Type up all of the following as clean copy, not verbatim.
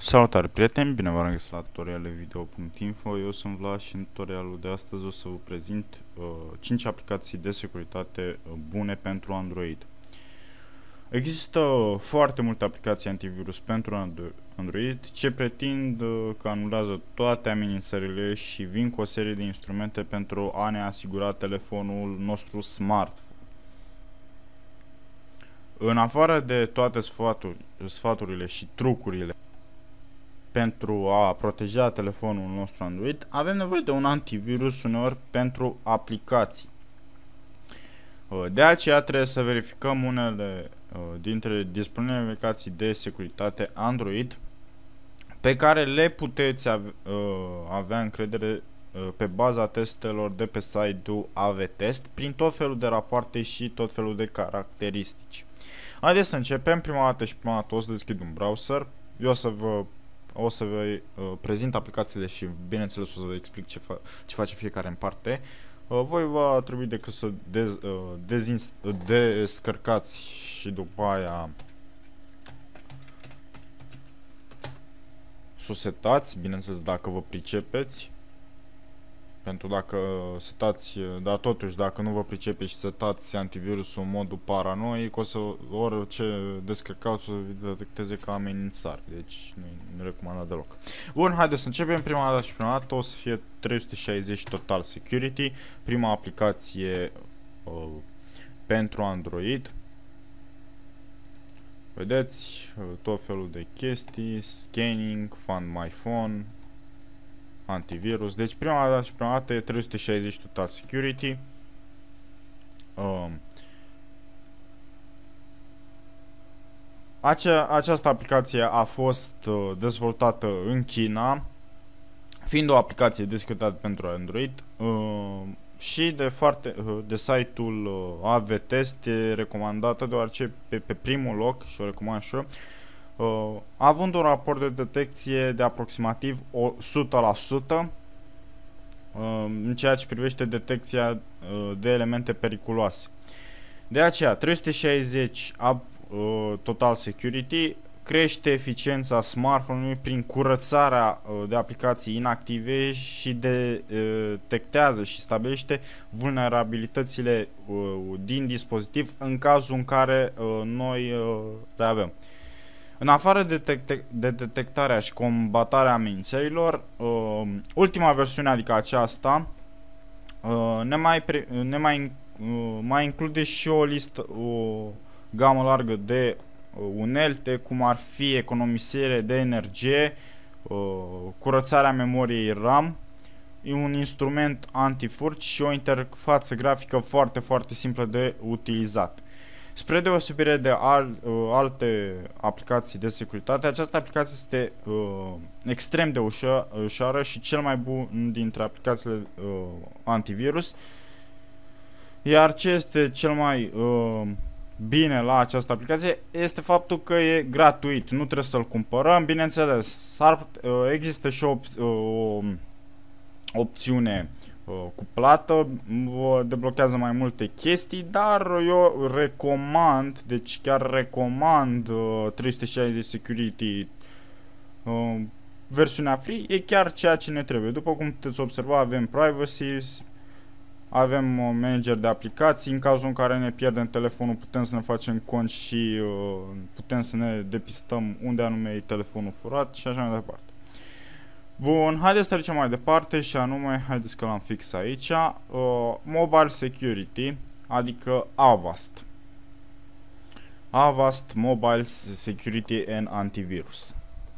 Salutare prieteni, bine v-am regăsit la tutoriale video.info. Eu sunt Vlad și în tutorialul de astăzi o să vă prezint 5 aplicații de securitate bune pentru Android. Există foarte multe aplicații antivirus pentru Android ce pretind că anulează toate amenințările și vin cu o serie de instrumente pentru a ne asigura telefonul nostru smartphone. În afară de toate sfaturile și trucurile pentru a proteja telefonul nostru Android, avem nevoie de un antivirus uneori pentru aplicații. De aceea trebuie să verificăm unele dintre disponibile aplicații de securitate Android pe care le puteți avea încredere pe baza testelor de pe site-ul AV-Test prin tot felul de rapoarte și tot felul de caracteristici. Haideți să începem. Prima dată o să deschid un browser. Eu o să vă prezint aplicațiile și bineînțeles o să vă explic ce face fiecare în parte. Voi va trebui decât să descărcați și după aia să o setați, bineînțeles dacă vă pricepeți. Pentru dacă setați, dar totuși dacă nu vă pricepeți și setați antivirusul în modul paranoic, orice descărcați o să detecteze ca amenințare. Deci nu recomandat deloc. Bun, haideți să începem. Prima dată o să fie 360 Total Security, prima aplicație pentru Android. Vedeți tot felul de chestii, scanning, find my phone, antivirus. Deci prima dată e 360 Total Security. Această aplicație a fost dezvoltată în China, fiind o aplicație de securitate pentru Android și de site-ul AV-Test e recomandată deoarece pe primul loc, și o recomand și eu, având un raport de detecție de aproximativ 100% în ceea ce privește detecția de elemente periculoase. De aceea 360 Total Security crește eficiența smartphone-ului prin curățarea de aplicații inactive și detectează și stabilește vulnerabilitățile din dispozitiv în cazul în care noi le avem. În afară de detectarea și combatarea amenințărilor, ultima versiune, adică aceasta, mai include și o gamă largă de unelte, cum ar fi economisire de energie, curățarea memoriei RAM, un instrument antifurt și o interfață grafică foarte, foarte simplă de utilizat. Spre deosebire de alte aplicații de securitate, această aplicație este extrem de ușoară și cel mai bun dintre aplicațiile antivirus. Iar ce este cel mai bine la această aplicație este faptul că e gratuit, nu trebuie să-l cumpărăm. Bineînțeles, există și o opțiune cu plată, vă deblochează mai multe chestii, dar eu recomand, deci chiar recomand 360 Security, versiunea free, e chiar ceea ce ne trebuie. După cum puteți observa, avem privacy, avem manager de aplicații, în cazul în care ne pierdem telefonul putem să ne facem cont și putem să ne depistăm unde anume e telefonul furat și așa mai departe. Bun, haideți să trecem mai departe și anume, haideți că l-am fix aici, Mobile Security, adică Avast. Avast Mobile Security and Antivirus.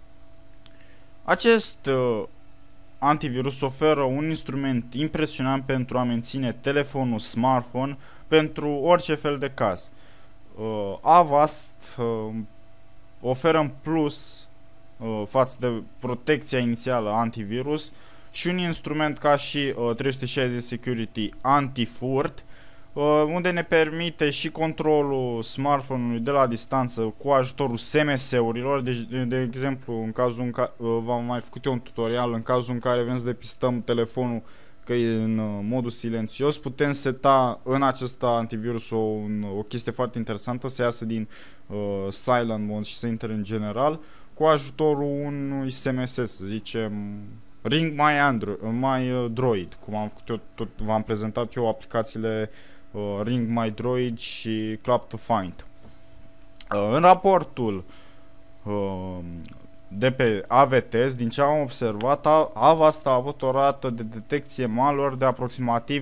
Acest antivirus oferă un instrument impresionant pentru a menține telefonul smartphone pentru orice fel de caz. Avast oferă în plus față de protecția inițială antivirus și un instrument ca și 360 Security anti-furt, unde ne permite și controlul smartphone-ului de la distanță cu ajutorul SMS-urilor. Deci, de exemplu, în cazul în care v-am mai făcut eu un tutorial, în cazul în care vrem să depistăm telefonul că e în modul silențios, putem seta în acest antivirus o chestie foarte interesantă, să iasă din silent mode și să intre în general, cu ajutorul unui SMS, să zicem Ring My Droid, cum am făcut eu, v-am prezentat eu aplicațiile Ring My Droid și Clap to Find. În raportul de pe AV-Test, din ce am observat, Avast a avut o rată de detecție malware de aproximativ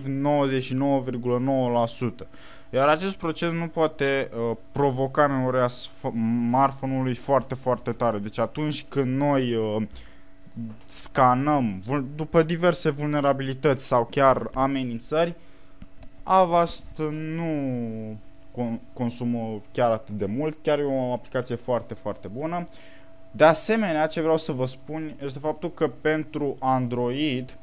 99,9%. Iar acest proces nu poate provoca memoria smartphone-ului foarte, foarte tare. Deci atunci când noi scanăm după diverse vulnerabilități sau chiar amenințări, Avast nu consumă chiar atât de mult, chiar e o aplicație foarte, foarte bună. De asemenea, ce vreau să vă spun este faptul că pentru Android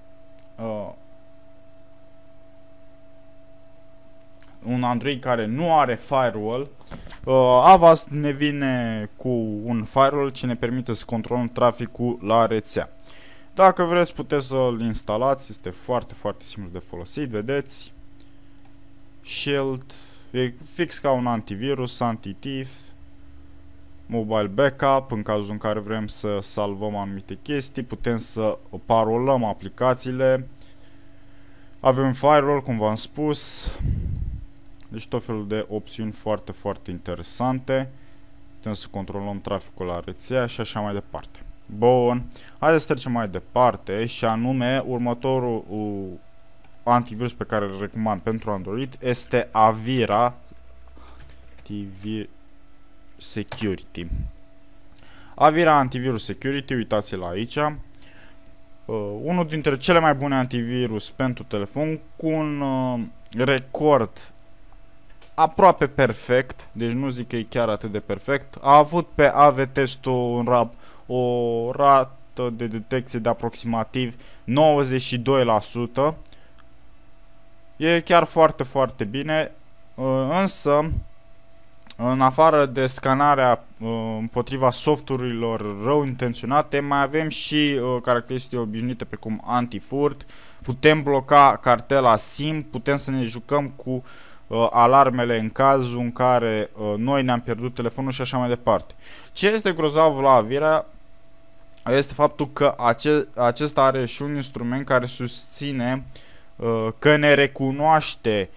un Android care nu are firewall, Avast ne vine cu un firewall ce ne permite să controlăm traficul la rețea. Dacă vreți, puteți să-l instalați, este foarte, foarte simplu de folosit, vedeți. Shield, e fix ca un antivirus, anti-thief, mobile backup, în cazul în care vrem să salvăm anumite chestii, putem să parolăm aplicațiile, avem firewall, cum v-am spus, deci tot felul de opțiuni foarte, foarte interesante, putem să controlăm traficul la rețea și așa mai departe. Bun, haideți să trecem mai departe și anume următorul antivirus pe care îl recomand pentru Android este Avira Security. Avira Antivirus Security, uitați-l aici. Unul dintre cele mai bune antivirus pentru telefon cu un record aproape perfect, deci nu zic că e chiar atât de perfect. A avut pe AV-testul o rată de detecție de aproximativ 92%. E chiar foarte, foarte bine, însă în afară de scanarea împotriva softurilor rău intenționate, mai avem și caracteristici obișnuite precum antifurt, putem bloca cartela SIM, putem să ne jucăm cu alarmele în cazul în care noi ne-am pierdut telefonul și așa mai departe. Ce este grozav la Avira este faptul că acesta are și un instrument care susține că ne recunoaște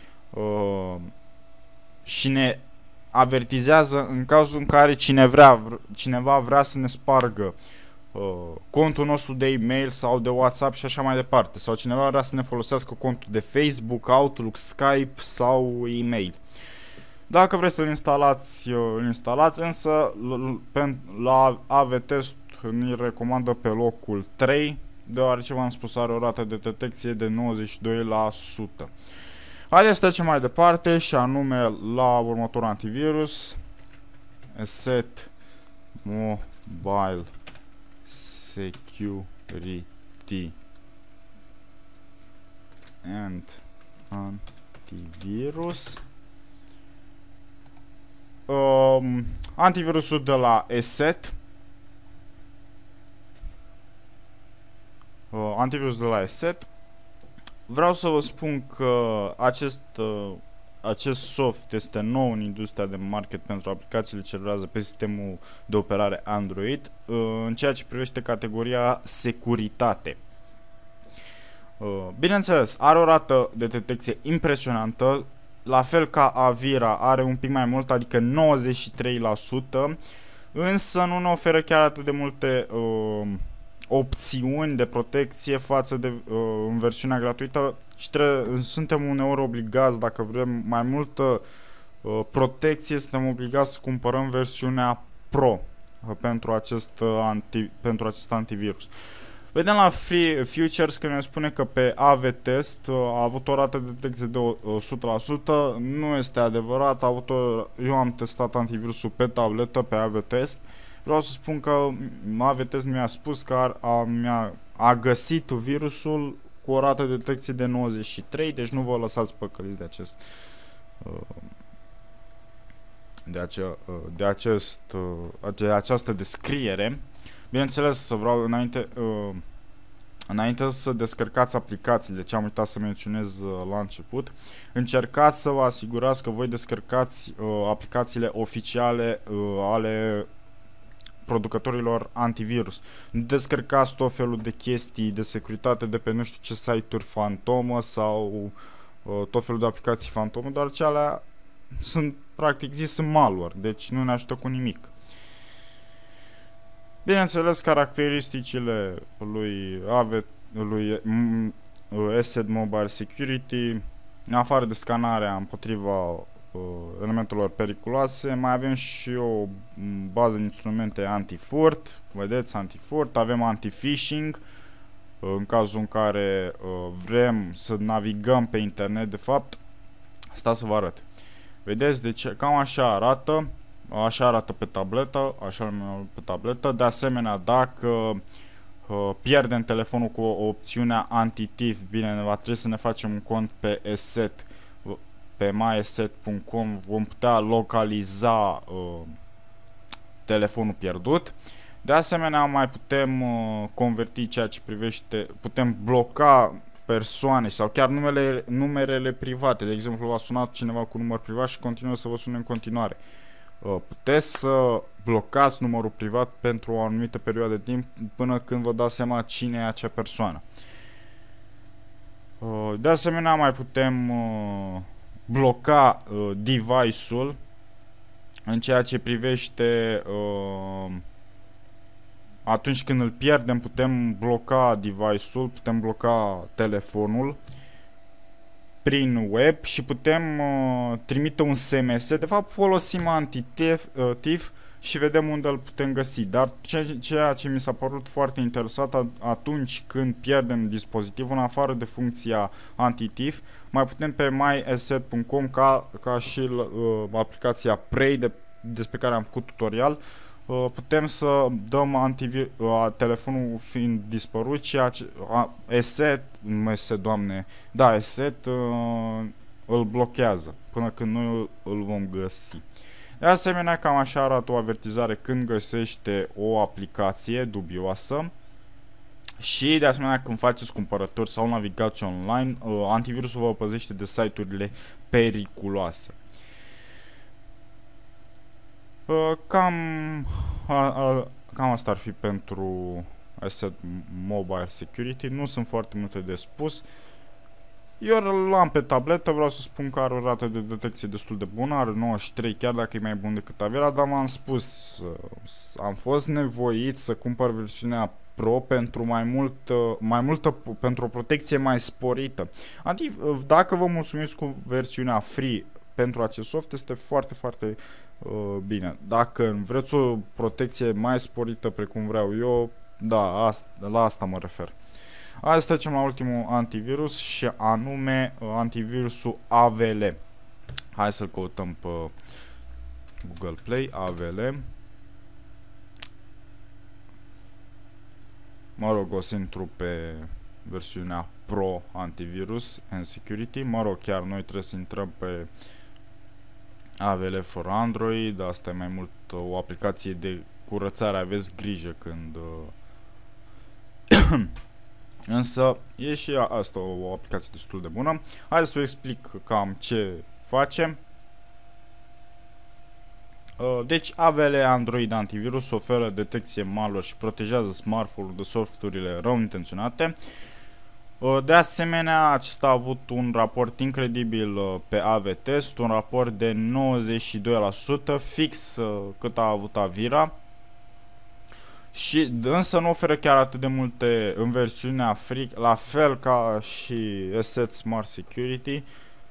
și ne avertizează în cazul în care cineva vrea să ne spargă contul nostru de e-mail sau de WhatsApp și așa mai departe, sau cineva vrea să ne folosească contul de Facebook, Outlook, Skype sau e-mail. Dacă vreți să-l instalați, îl instalați, însă la AV-test ne recomandă pe locul 3, deoarece v-am spus are o rată de detecție de 92%. Haideți să trecem mai departe și anume la următorul antivirus, Asset Mobile Security and Antivirus. Antivirusul de la Asset. Antivirus de la Asset. Vreau să vă spun că acest soft este nou în industria de market pentru aplicațiile ce lucrează pe sistemul de operare Android în ceea ce privește categoria securitate. Bineînțeles, are o rată de detecție impresionantă, la fel ca Avira are un pic mai mult, adică 93%, însă nu ne oferă chiar atât de multe opțiuni de protecție față de în versiunea gratuită și suntem uneori obligați, dacă vrem mai multă protecție, suntem obligați să cumpărăm versiunea Pro pentru acest antivirus. Vedem la Free Futures că ne spune că pe AV-test a avut o rată de detecție de 100%, nu este adevărat, eu am testat antivirusul pe tabletă, pe AV-test. Vreau să spun că AV-test mi-a spus că a găsit virusul cu o rată de detecție de 93, deci nu vă lăsați păcăliți de această descriere. Bineînțeles, să vreau înainte să descărcați aplicațiile, ce am uitat să menționez la început, încercați să vă asigurați că voi descărcați aplicațiile oficiale ale producătorilor antivirus. Nu descărcați tot felul de chestii de securitate de pe nu știu ce site-uri fantomă sau tot felul de aplicații fantomă, doar ce alea sunt, practic zis, sunt malware, deci nu ne ajută cu nimic. Bineînțeles, caracteristicile lui Asset Mobile Security, în afară de scanarea împotriva elementelor periculoase, mai avem și o bază de instrumente anti-furt, vedeți, anti-furt, avem anti-phishing, în cazul în care vrem să navigăm pe internet, de fapt, stați să vă arăt. Vedeți, deci cam așa arată. Așa arată pe tabletă, pe tabletă. De asemenea, dacă pierdem telefonul cu opțiunea anti-thief, bine, va trebui să ne facem un cont pe Asset, pe myasset.com, vom putea localiza telefonul pierdut. De asemenea, mai putem converti ceea ce privește, putem bloca persoane sau chiar numerele private. De exemplu, v-a sunat cineva cu număr privat și continuă să vă sune în continuare. Puteți să blocați numărul privat pentru o anumită perioadă de timp până când vă dați seama cine e acea persoană. De asemenea, mai putem bloca device-ul în ceea ce privește atunci când îl pierdem, putem bloca device-ul, putem bloca telefonul prin web și putem trimite un SMS. De fapt, folosim anti-thief și vedem unde îl putem găsi. Dar ceea ce mi s-a părut foarte interesant atunci când pierdem dispozitivul, în afară de funcția anti-thief, mai putem pe myasset.com ca și aplicația Prey despre care am făcut tutorial, putem să dăm telefonul fiind dispărut, ceea ce Asset îl blochează până când noi îl vom găsi. De asemenea, cam așa arată o avertizare când găsește o aplicație dubioasă. Și de asemenea, când faceți cumpărături sau navigați online, antivirusul vă păzește de site-urile periculoase. Cam asta ar fi pentru Asset Mobile Security. Nu sunt foarte multe de spus. Eu l-am pe tabletă, vreau să spun că are o rată de detecție destul de bună, are 93, chiar dacă e mai bun decât Avira, dar m-am spus, am fost nevoit să cumpăr versiunea Pro pentru pentru o protecție mai sporită. Adică, dacă vă mulțumiți cu versiunea Free pentru acest soft, este foarte, foarte bine. Dacă vreți o protecție mai sporită precum vreau eu, da, la asta mă refer. Hai să trecem la ultimul antivirus și anume antivirusul AVL. Hai să-l căutăm pe Google Play, AVL. Mă rog, o să intru pe versiunea Pro Antivirus and Security. Mă rog, chiar noi trebuie să intrăm pe AVL for Android. Asta e mai mult o aplicație de curățare, aveți grijă când... Însă e și asta o aplicație destul de bună. Hai să vă explic cam ce face. Deci AVL Android Antivirus oferă detecție malware și protejează smartphone-ul de softurile rău intenționate. De asemenea, acesta a avut un raport incredibil pe AV-Test, un raport de 92%, fix cât a avut Avira. Și însă nu oferă chiar atât de multe în versiunea free, la fel ca și Asset Smart Security,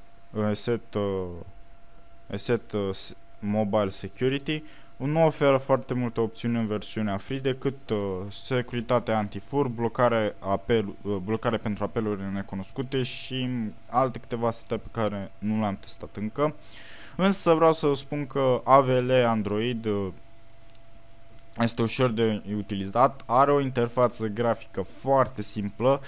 Asset Mobile Security. Nu oferă foarte multe opțiuni în versiunea free decât securitate antifur, blocare pentru apelurile necunoscute și alte câteva setări pe care nu le-am testat încă. Însă vreau să spun că AVL Android este ușor de utilizat, are o interfață grafică foarte simplă,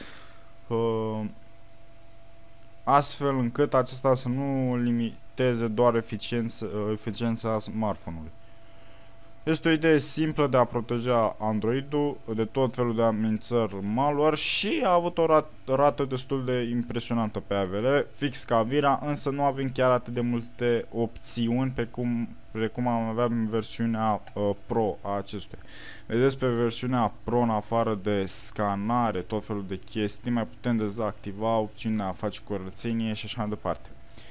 astfel încât acesta să nu limiteze doar eficiența smartphone-ului. Este o idee simplă de a proteja Android-ul de tot felul de amenințări malware și a avut o rată destul de impresionantă pe AVL, fix ca Avira, însă nu avem chiar atât de multe opțiuni precum am avea în versiunea Pro a acestuia. Vedeți, pe versiunea Pro, în afară de scanare, tot felul de chestii, mai putem dezactiva opțiunea a face curățenie și așa mai departe.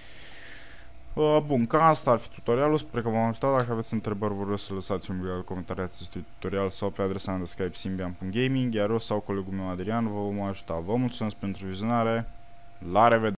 Bun, ca asta ar fi tutorialul, sper că v-am ajutat. Dacă aveți întrebări, vă rog să lăsați un video de comentarii acestui tutorial sau pe adresa mea de Skype simbian.gaming, iar eu sau colegul meu Adrian vă vom ajuta. Vă mulțumesc pentru vizionare, la revedere!